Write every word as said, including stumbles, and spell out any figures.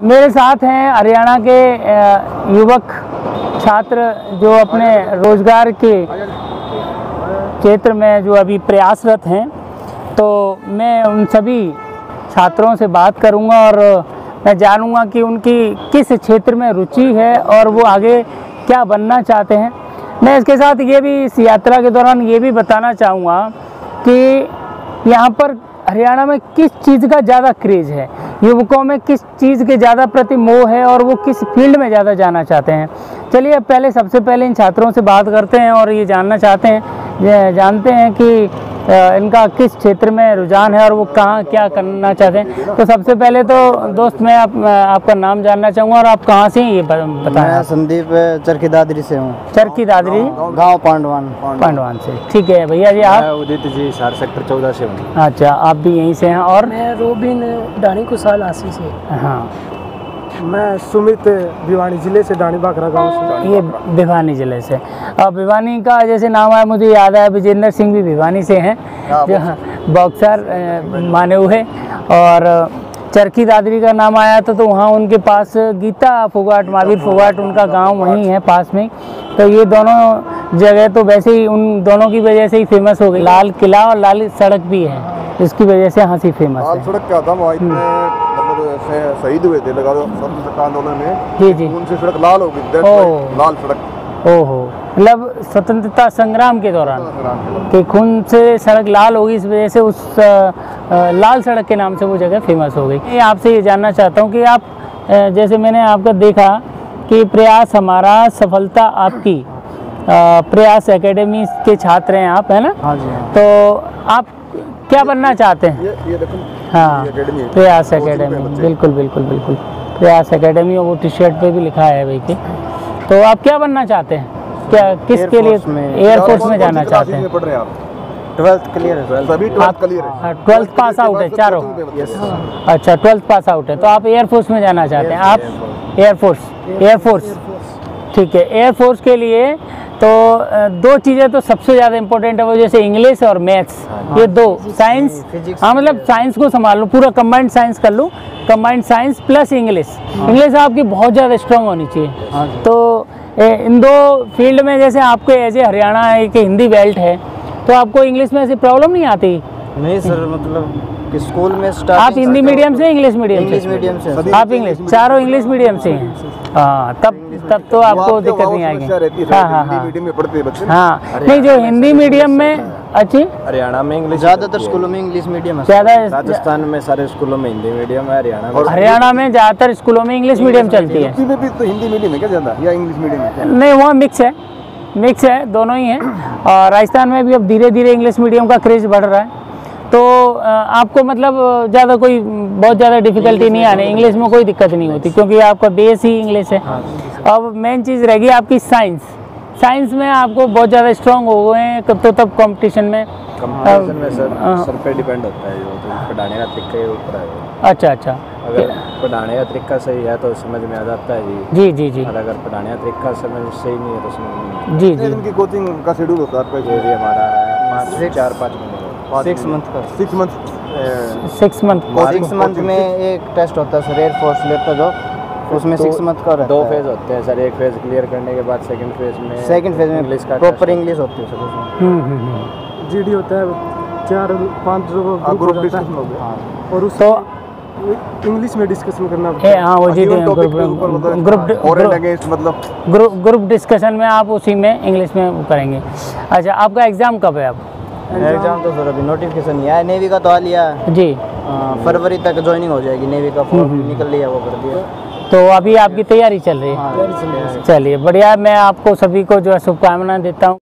मेरे साथ हैं हरियाणा के युवक छात्र जो अपने रोजगार के क्षेत्र में जो अभी प्रयासरत हैं। तो मैं उन सभी छात्रों से बात करूंगा और मैं जानूंगा कि उनकी किस क्षेत्र में रुचि है और वो आगे क्या बनना चाहते हैं। मैं इसके साथ ये भी इस यात्रा के दौरान ये भी बताना चाहूँगा कि यहाँ पर हरियाणा में किस चीज़ का ज़्यादा क्रेज़ है, युवकों में किस चीज़ के ज़्यादा प्रति मोह है और वो किस फील्ड में ज़्यादा जाना चाहते हैं। चलिए अब पहले सबसे पहले इन छात्रों से बात करते हैं और ये जानना चाहते हैं जानते हैं कि इनका किस क्षेत्र में रुझान है और वो कहाँ क्या करना चाहते हैं। तो सबसे पहले तो दोस्त मैं आप, आपका नाम जानना चाहूँगा और आप कहाँ से हैं ये बताएं। मैं संदीप चरखी दादरी से हूँ। चरखी दादरी गांव पांडवान पांडवान से। ठीक है भैया जी, आप? उदित जी सार सेक्टर चौदह से हूँ। अच्छा, आप भी यहीं से हैं। और मैं रोबिन डाणी कुशाल आसी से। हाँ, मैं सुमित भिवानी जिले से डाणी बाखरा गांव से। ये भिवानी जिले से। अब भिवानी का जैसे नाम आया मुझे याद आया, विजेंद्र सिंह भी भिवानी से हैं जो बॉक्सर माने हुए। और चरखी दादरी का नाम आया था तो वहाँ उनके पास गीता फोगाट महावीर फोगाट उनका गांव वहीं है पास में। तो ये दोनों जगह तो वैसे ही उन दोनों की वजह से ही फेमस हो गई। लाल किला और लाल सड़क भी है, इसकी वजह से यहाँ से फेमस है। लाल सड़क क्या था, वहाँ इतने मतलब शहीद हुए थे लगा दो स्वतंत्रता आंदोलन में। जी जी, उनसे सड़क लाल हो गई, लाल सड़क। ओहो, मतलब स्वतंत्रता संग्राम के दौरान कि खून से सड़क लाल होगी, इस वजह से उस आ, लाल सड़क के नाम से वो जगह फेमस हो गई। मैं आपसे ये जानना चाहता हूँ कि आप जैसे मैंने आपका देखा कि प्रयास हमारा सफलता आपकी, प्रयास एकेडमी के छात्र हैं आप, है ना? हाँ जी हाँ। तो आप क्या बनना चाहते हैं? ये, ये देखो, हाँ, ये प्रयास एकेडमी, बिल्कुल बिल्कुल बिल्कुल प्रयास एकेडमी, और वो टी शर्ट पे भी लिखा है भाई की। तो आप क्या बनना चाहते हैं? क्या किसके लिए? एयरफोर्स में जाना चाहते हैं? पढ़ रहे हैं आप? ट्वेल्थ क्लियर है। सभी ट्वेल्थ क्लियर है। ट्वेल्थ पास आउट है चारों? अच्छा, ट्वेल्थ पास आउट है। तो आप एयरफोर्स में जाना चाहते हैं? आप एयरफोर्स एयरफोर्स ठीक है। एयरफोर्स के लिए तो दो चीज़ें तो सबसे ज़्यादा इम्पोर्टेंट है, वो जैसे इंग्लिश और मैथ्स, ये दो। साइंस, हाँ मतलब साइंस को संभाल लो, पूरा कंबाइंड साइंस कर लो, combined science plus English. English आपकी बहुत ज़्यादा स्ट्रांग होनी चाहिए। तो इन दो फील्ड में जैसे आपके एज ए हरियाणा एक हिंदी बेल्ट है तो आपको इंग्लिश में ऐसी प्रॉब्लम नहीं आती? नहीं सर, मतलब कि स्कूल में आप हिंदी मीडियम से इंग्लिश मीडियम से? इंग्लिश मीडियम से। आप इंग्लिश, चारों इंग्लिश मीडियम से हैं? हाँ, तब तब तो आपको दिक्कत नहीं आएगी। हाँ हाँ हाँ मीडियम में पढ़ते हैं बच्चे। हाँ, नहीं जो हिंदी मीडियम में अच्छी, हरियाणा में इंग्लिश ज़्यादातर स्कूलों में इंग्लिश मीडियम है। ज़्यादा राजस्थान में सारे स्कूलों में हिंदी मीडियम है। हरियाणा में हरियाणा में ज़्यादातर स्कूलों में इंग्लिश मीडियम चलती है। यूपी में भी तो हिंदी मीडियम है क्या ज़्यादा, या इंग्लिश मीडियम है? नहीं, वहाँ मिक्स है, मिक्स है, दोनों ही हैं। और राजस्थान में भी अब धीरे धीरे इंग्लिश मीडियम का क्रेज़ बढ़ रहा है। तो आपको मतलब ज़्यादा कोई बहुत ज़्यादा डिफ़िकल्टी नहीं आनी, इंग्लिश में कोई दिक्कत नहीं होती क्योंकि आपका बेस ही इंग्लिश है। अब मेन चीज़ रहेगी आपकी साइंस। साइंस में आपको बहुत ज़्यादा स्ट्रांग हो गए हैं तो तब कंपटीशन में कंपटीशन में सर सर पे डिपेंड होता है, जो तो पढ़ाने का तरीका के ऊपर है। अच्छा अच्छा, अगर पढ़ाने का तरीका सही है तो समझ में आ जाता है जी। जी जी जी। और अगर पढ़ाने का तरीका समझ सही नहीं है तो समझ नहीं। जी जी। इनकी कोचिंग का शेड्यूल होता है आपका? ये भी हमारा है चार पाँच महीने सिक्स मंथ का six month six month six month में एक टेस्ट होता है सर, एयरफोर्स लेता जो, उसमें सिक्स मंथ का रहता है। दो फेज होते हैं सर, एक फेज क्लियर करने के बाद सेकंड फेज में सेकंड फेज में इंग्लिश का प्रॉपर इंग्लिश होती है सर उसमें। जीडी होता है, चार पाँच ग्रुप डिस्कशन हो गया और उस तो इंग्लिश में डिस्कशन करना है। हाँ, वो जी ग्रुप मतलब ग्रुप ग्रुप डिस्कशन में आप उसी में इंग्लिश में वो करेंगे। अच्छा, आपका एग्ज़ाम कब है? अब एग्जाम तो सर अभी नोटिफिकेशन नहीं आया, नेवी का तो आ लिया जी, फरवरी तक ज्वाइनिंग हो जाएगी, नेवी का फॉर्म निकल लिया, वो कर दिया। तो अभी आपकी तैयारी चल रही है? चलिए बढ़िया, मैं आपको सभी को जो है शुभकामनाएं देता हूँ।